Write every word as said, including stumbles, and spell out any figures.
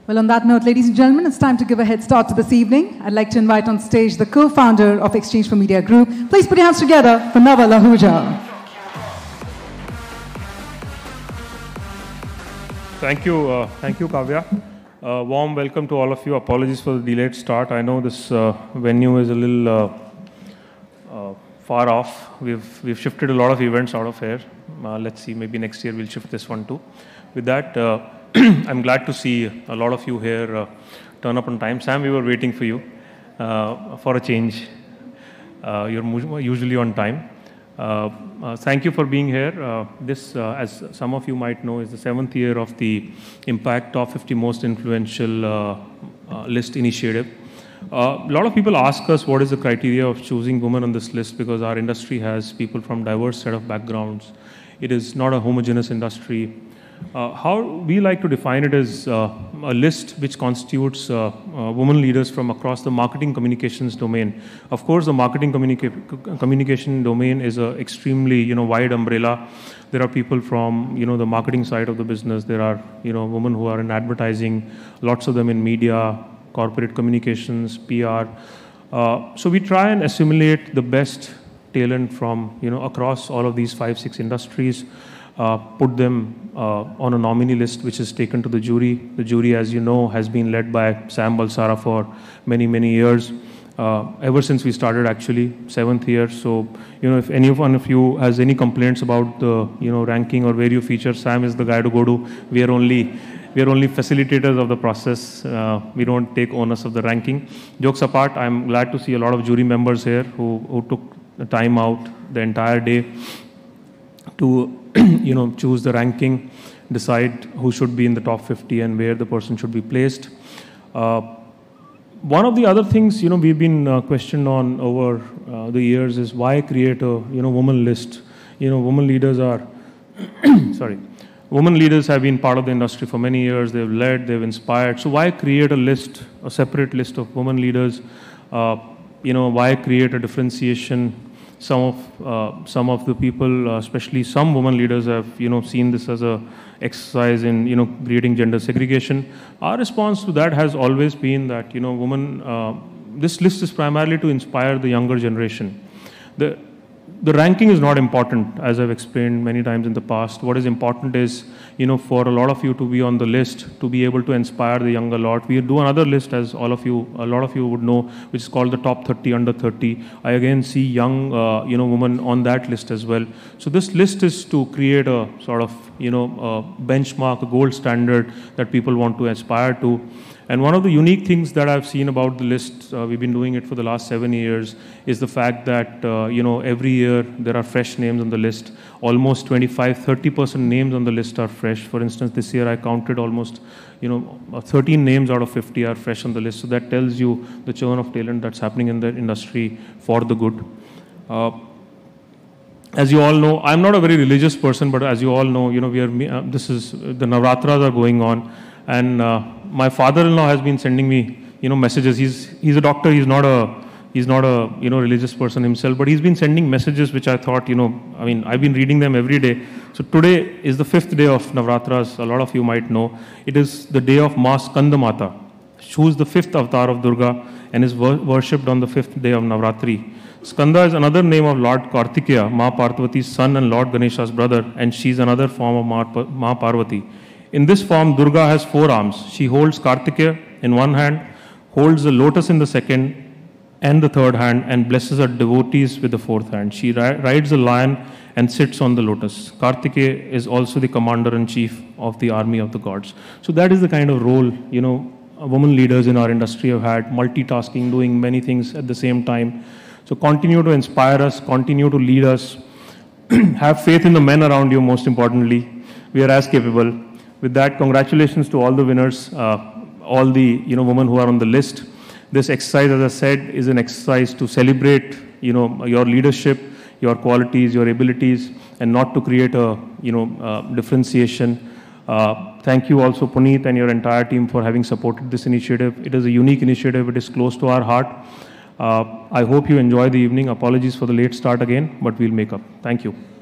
Well, on that note, ladies and gentlemen, it's time to give a head start to this evening. I'd like to invite on stage the co-founder of exchange four media Group. Please put your hands together for Nawal Ahuja. Thank you, uh, thank you, Kavya. Uh, warm welcome to all of you. Apologies for the delayed start. I know this uh, venue is a little uh, uh, far off. We've we've shifted a lot of events out of here. Uh, let's see, maybe next year we'll shift this one too. With that, uh, I'm glad to see a lot of you here uh, turn up on time. Sam, we were waiting for you uh, for a change. Uh, you're usually on time. Uh, uh, thank you for being here. Uh, this, uh, as some of you might know, is the seventh year of the Impact Top fifty Most Influential uh, uh, List initiative. Uh, a lot of people ask us what is the criteria of choosing women on this list, because our industry has people from diverse set of backgrounds. It is not a homogeneous industry. Uh, how we like to define it is uh, a list which constitutes uh, uh, women leaders from across the marketing communications domain. Of course, the marketing communica communication domain is an extremely you know wide umbrella. There are people from you know the marketing side of the business. There are you know women who are in advertising, lots of them in media, corporate communications, P R. Uh, so we try and assimilate the best talent from you know across all of these five, six industries. Uh, put them uh, on a nominee list, which is taken to the jury. The jury, as you know, has been led by Sam Balsara for many, many years, uh, ever since we started, actually, seventh year. So, you know, if any one of you has any complaints about the, you know, ranking or where you feature, Sam is the guy to go to. We are only, we are only facilitators of the process. Uh, we don't take onus of the ranking. Jokes apart, I'm glad to see a lot of jury members here who, who took the time out the entire day to you know, choose the ranking, decide who should be in the top fifty and where the person should be placed. Uh, one of the other things, you know, we've been uh, questioned on over uh, the years is why create a, you know, woman list. You know, women leaders are, sorry, women leaders have been part of the industry for many years. They've led, they've inspired. So why create a list, a separate list of women leaders? Uh, you know, why create a differentiation? Some of uh, some of the people, uh, especially some women leaders, have you know seen this as a exercise in you know creating gender segregation. Our response to that has always been that you know women. Uh, this list is primarily to inspire the younger generation. The the ranking is not important, as I've explained many times in the past. What is important is, you know, for a lot of you to be on the list, to be able to inspire the younger lot. We do another list, as all of you, a lot of you would know, which is called the top thirty under thirty. I again see young, uh, you know, women on that list as well. So this list is to create a sort of, you know, a benchmark, a gold standard that people want to aspire to. And one of the unique things that I've seen about the list, uh, we've been doing it for the last seven years, is the fact that, uh, you know, every year there are fresh names on the list. Almost twenty-five, thirty percent names on the list are fresh. For instance, this year I counted almost, you know, thirteen names out of fifty are fresh on the list. So that tells you the churn of talent that's happening in the industry for the good. Uh, As you all know, I'm not a very religious person, but as you all know, you know, we are, uh, this is, the Navratras are going on. And uh, my father-in-law has been sending me, you know, messages. He's he's a doctor. He's not a he's not a you know religious person himself, but he's been sending messages which I thought, you know, I mean, I've been reading them every day. So today is the fifth day of Navratras. A lot of you might know. It is the day of Ma Skandamata, who is the fifth avatar of Durga and is wor worshipped on the fifth day of Navratri. Skanda is another name of Lord Kartikeya, Ma Parvati's son and Lord Ganesha's brother, and she's another form of Ma, Ma Parvati. In this form, Durga has four arms. She holds Kartikeya in one hand, holds the lotus in the second and the third hand, and blesses her devotees with the fourth hand. She ri rides a lion and sits on the lotus. Kartikeya is also the commander-in-chief of the army of the gods. So that is the kind of role, you know, women leaders in our industry have had, multitasking, doing many things at the same time. So continue to inspire us, continue to lead us. Have faith in the men around you, most importantly. We are as capable. With that, congratulations to all the winners, uh, all the you know women who are on the list. This exercise, as I said, is an exercise to celebrate you know your leadership, your qualities, your abilities, and not to create a you know uh, differentiation. Uh, thank you also, Puneet, and your entire team for having supported this initiative. It is a unique initiative. It is close to our heart. Uh, I hope you enjoy the evening. Apologies for the late start again, but we'll make up. Thank you.